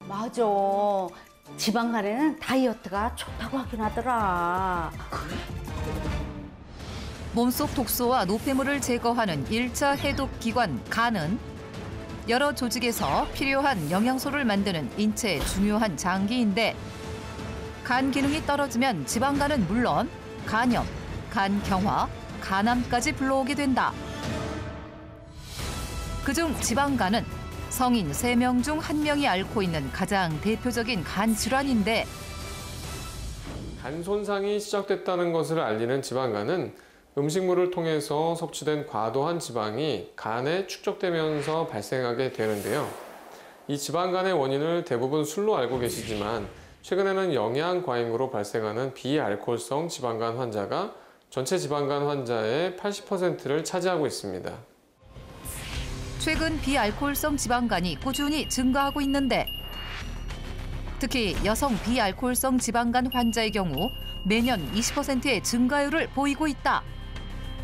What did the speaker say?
맞아. 지방간에는 다이어트가 좋다고 하긴 하더라. 몸속 독소와 노폐물을 제거하는 1차 해독 기관 간은 여러 조직에서 필요한 영양소를 만드는 인체의 중요한 장기인데 간 기능이 떨어지면 지방간은 물론 간염, 간경화, 간암까지 불러오게 된다. 그중 지방간은 성인 3명 중 1명이 앓고 있는 가장 대표적인 간 질환인데 간 손상이 시작됐다는 것을 알리는 지방간은 음식물을 통해서 섭취된 과도한 지방이 간에 축적되면서 발생하게 되는데요. 이 지방간의 원인을 대부분 술로 알고 계시지만 최근에는 영양 과잉으로 발생하는 비알코올성 지방간 환자가 전체 지방간 환자의 80%를 차지하고 있습니다. 최근 비알코올성 지방간이 꾸준히 증가하고 있는데 특히 여성 비알코올성 지방간 환자의 경우 매년 20%의 증가율을 보이고 있다.